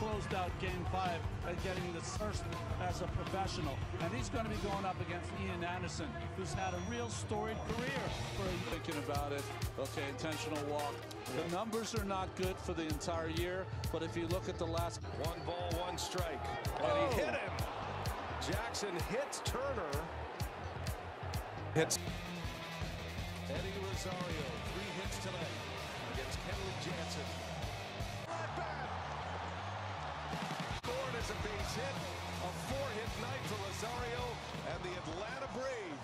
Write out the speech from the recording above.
closed out Game 5 at getting this first as a professional. And he's going to be going up against Ian Anderson, who's had a real storied career. Thinking about it, okay, intentional walk. The numbers are not good for the entire year, but if you look at the last... 1 ball, 1 strike. And he hit him. Jackson hits Turner. Hits. Eddie Rosario, 3 hits tonight against Kenley Jansen. Right back. Scored as a base hit. A 4-hit night for Rosario and the Atlanta Braves.